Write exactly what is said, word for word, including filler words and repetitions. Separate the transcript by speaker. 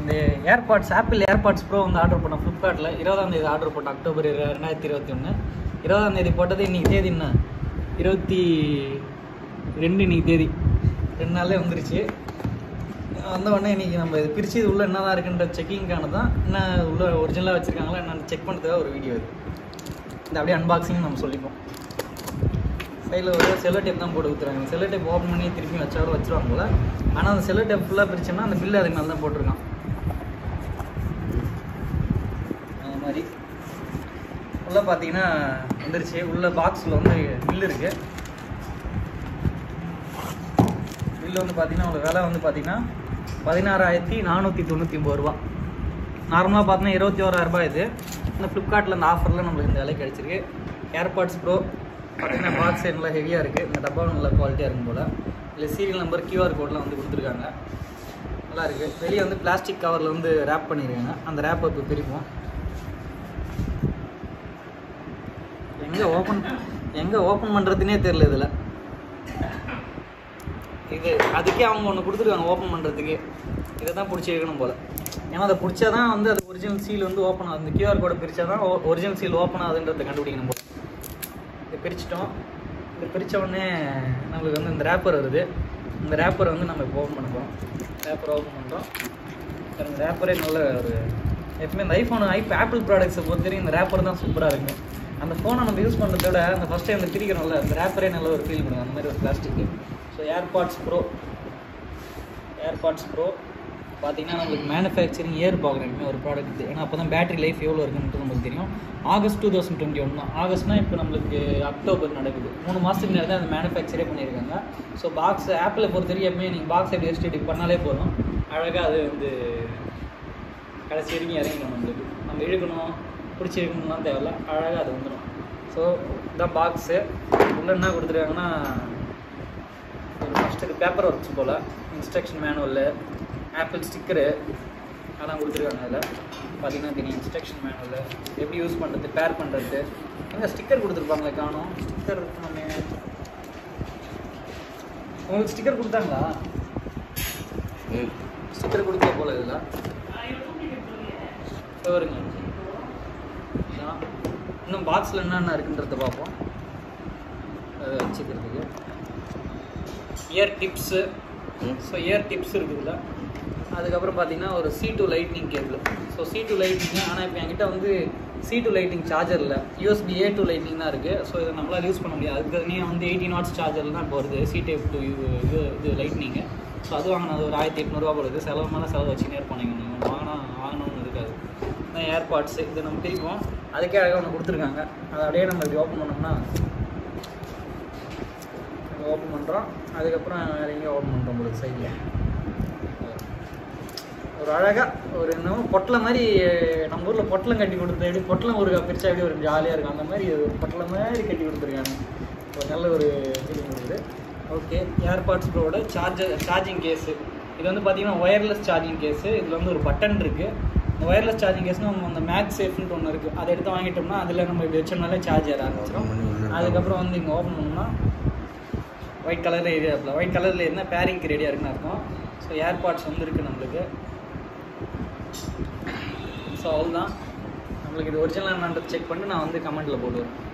Speaker 1: இந்த AirPods Apple AirPods Pro வந்து order பண்ணோம் ஃப்ளிப்கார்ட்டில். இருபதாம் தேதி ஆர்டர் பண்ணோம், அக்டோபர் ரெண்டாயிரத்தி இருபத்தி ஒன்று. இருபதாம் தேதி போட்டது இன்றைக்கி தேதி என்ன, இருபத்தி ரெண்டு இன்றைக்கி தேதி. ரெண்டு நாளே வந்துருச்சு. வந்த உடனே இன்றைக்கி நம்ம இது பிரித்து இது உள்ளே என்ன தான் இருக்குன்ற செக்கிங்கான தான், என்ன உள்ளே ஒரிஜினலாக வச்சுருக்காங்களா என்னென்னு செக் பண்ணுறதுக்காக ஒரு வீடியோ இது. இந்த அப்படியே அன்பாக்சிங் நம்ம சொல்லிப்போம். சைடில் ஒரு செல்லோ டேப் தான் போட்டு கொடுத்துருவாங்க. செல்லோ டேப் ஓப்பன் பண்ணி திருப்பி வச்சாலும் வச்சுருவாங்க போல். ஆனால் அந்த செல்லோ டேப் ஃபுல்லாக பிரிச்சோம்னா அந்த பில்லு அதுக்கு மேலே தான் போட்டிருக்கான். அந்த மாதிரி உள்ளே பார்த்தீங்கன்னா வந்துருச்சு. உள்ள பாக்ஸில் வந்து பில்லு இருக்குது. பில்லு வந்து பார்த்தீங்கன்னா உங்களுக்கு விலை வந்து பார்த்தீங்கன்னா பதினாறாயிரத்தி நானூற்றி தொண்ணூற்றி ஒம்பது ரூபா. நார்மலாக பார்த்தீங்கன்னா இருபத்தி ஓராயிரரூபா. இது இந்த ஃப்ளிப்கார்ட்டில் இந்த ஆஃபரில் நம்மளுக்கு இந்த விலை கிடச்சிருக்கு. ஏர்பாட்ஸ் ப்ரோ பார்த்தீங்கன்னா பாக்ஸ் நல்லா ஹெவியாக இருக்குது. இந்த டப்பா நல்லா குவாலிட்டியாக இருக்கும் போல். இல்லை சீரியல் நம்பர் கியூஆர் கோட்லாம் வந்து கொடுத்துருக்காங்க. நல்லா இருக்குது. வெளியே வந்து பிளாஸ்டிக் கவரில் வந்து ரேப் பண்ணியிருக்காங்க. அந்த ரேப்பை இப்போ பிரிப்போம். எங்கே ஓப்பன் எங்கே ஓப்பன் பண்ணுறதுனே தெரில. இதில் இது அதுக்கே அவங்க ஒன்று கொடுத்துருக்காங்க ஓப்பன் பண்ணுறதுக்கு. இதை தான் பிடிச்சி வைக்கணும் போல். ஏன்னா அதை பிடிச்சா தான் வந்து அது ஒரிஜினல் சீல் வந்து ஓப்பன் ஆகுது. இந்த கியூஆர் கோடை பிரித்தா தான் ஒரிஜினல் சீல் ஓப்பன் ஆகுதுன்றதை கண்டுபிடிக்கணும் போல். இதை பிரிச்சிட்டோம். இதை பிரித்த உடனே நம்மளுக்கு வந்து இந்த ரேப்பர் வருது. இந்த ரேப்பரை வந்து நம்ம இப்போ ஓப்பன் பண்ண போகிறோம். ரேப்பர் ஓப்பன் பண்ணுறோம். இந்த ரேப்பரே நல்ல ஒரு எப்பவுமே இந்த ஐஃபோன் ஐப் ஆப்பிள் ப்ராடக்ட்ஸை பொறுத்த வரைக்கும் இந்த ரேப்பர் தான் சூப்பராக இருக்குது. அந்த ஃபோனை நம்ம யூஸ் பண்ணுறத விட அந்த ஃபஸ்ட் டைம் இந்த பிரிக்கிறோம்ல, அந்த ரேப்பரே நல்ல ஒரு ஃபீல் பண்ணுங்க. அந்த மாதிரி ஒரு plastic. So AirPods Pro AirPods Pro பார்த்தீங்கன்னா நம்மளுக்கு மேனுஃபேக்சரிங் இயர் பார்க்குறேன் ஒரு ப்ராடக்ட். ஏன்னா அப்போ தான் பேட்டரி லைஃப் எவ்வளோ இருக்குன்ட்டு நமக்கு தெரியும். August two thousand twenty one தான். ஆகஸ்ட்னா இப்போ நம்மளுக்கு அக்டோபர் நடக்குது. மூணு மாதத்துக்கு நேரம் தான் அந்த மேனுஃபேக்சரே பண்ணியிருக்காங்க. ஸோ பாக்ஸ் ஆப்பிளை பொறுத்த வரைக்கும் எப்பவுமே நீங்கள் பாக்ஸ் எப்படி எஸ்டேட் பண்ணாலே போதும், அழகாக அது வந்து கடைசி வரைக்கும் இறங்கிடும். நம்மளுக்கு நம்ம இழுக்கணும் பிடிச்சி இழுக்கணும்லாம் தேவையில்ல, அழகாக அது வந்துடும். ஸோ இதான் பாக்ஸு. உள்ள என்ன கொடுத்துருக்காங்கன்னா ஒரு ஃபஸ்ட்டுக்கு பேப்பர் ஒர்க்ஸ் போல், இன்ஸ்ட்ரக்ஷன் மேனுவலு, ஆப்பிள் ஸ்டிக்கரு அதெல்லாம் கொடுத்துருக்காங்க. அதில் பார்த்தீங்கன்னா தெரியும் இன்ஸ்ட்ரக்ஷன் மேனுவலு, எப்படி யூஸ் பண்ணுறது, பேர் பண்ணுறது. எங்கே ஸ்டிக்கர் கொடுத்துருப்பாங்களே காணும். ஸ்டிக்கர் நம்ம உங்களுக்கு ஸ்டிக்கர் கொடுத்தாங்களா? ஸ்டிக்கர் கொடுக்க போல் இதில் வருங்க. இன்னும் பாக்ஸில் என்னென்ன இருக்குன்றத பார்ப்போம். அதை வச்சுக்கிறதுக்கு ear tips. So ear tips இருக்குதுல்ல. அதுக்கப்புறம் பார்த்தீங்கன்னா ஒரு C to lightning cable. So C to lightning. ஆனால் இப்போ என்கிட்ட வந்து சி டூ லைட்னிங் சார்ஜர் இல்லை, யூஎஸ்பி ஏ டூ லைட்னிங் தான் இருக்குது. ஸோ இதை நம்மளால் யூஸ் பண்ண முடியாது. அதுக்கு நீங்கள் வந்து எயிட்டீன் வாட்ஸ் சார்ஜர் தான் இப்போ வருது சி டைப் டூ இது இது லைட்னிங்கு. ஸோ அது வாங்கினது ஒரு ஆயிரத்தி எட்நூறுவா போடுது. செலவு மேலே செலவு வச்சுன்னே இருப்போம். நீங்கள் வாங்கினா வாங்கணும்னு இருக்காது. தான் ஏர்பாட்ஸு இதை நம்ம பிரிப்போம். அதுக்கே அழகாக ஒன்று கொடுத்துருக்காங்க. அதை அப்படியே நம்ம இப்படி ஓப்பன் பண்ணோம்னா ஓப்பன் பண்ணுறோம். அதுக்கப்புறம் வேறு எங்கேயும் ஓப்பன் பண்ணுறோம். உங்களுக்கு சைடில் ஒரு அழகாக ஒரு இன்னும் பொட்டலை மாதிரி நம்ம ஊரில் பொட்டலம் கட்டி கொடுத்து எப்படி பொட்டலம் ஒரு பிரிச்சா எப்படி ஒரு ஜாலியாக இருக்கும், அந்த மாதிரி ஒரு பொட்டலை மாதிரி கட்டி கொடுத்துருக்காங்க. ஒரு நல்ல ஒரு ஃபீலிங் இருக்குது. ஓகே, ஏர்பாட்ஸ் ப்ரோட சார்ஜர் சார்ஜிங் கேஸு. இது வந்து பார்த்தீங்கன்னா ஒயர்லெஸ் சார்ஜிங் கேஸு. இதில் வந்து ஒரு பட்டன் இருக்குது. இந்த ஒயர்லெஸ் சார்ஜிங் கேஸ்னால் நம்ம அந்த மேக்ஸ் சேஃப்னு ஒன்று இருக்குது. அதை எடுத்து வாங்கிட்டோம்னா அதில் நம்ம இப்படி வச்சோம்னாலே சார்ஜ் ஏற ஆரம்பிச்சிடும். அதுக்கப்புறம் வந்து இங்கே ஓப்பன் பண்ணோம்னா ஒயிட் கலரில் ஏரியா இருக்கலாம். ஒயிட் கலரில் இருந்தால் பேரிங்க்கு ரெடியாக இருக்குன்னு அர்த்தம். ஸோ ஏர்பாட்ஸ் வந்து இருக்குது நம்மளுக்கு. ஸோ அவ்வளோதான். நம்மளுக்கு இது ஒரிஜினல் என்னன்றது செக் பண்ணி நான் வந்து கமெண்ட்டில் போடுவேன்.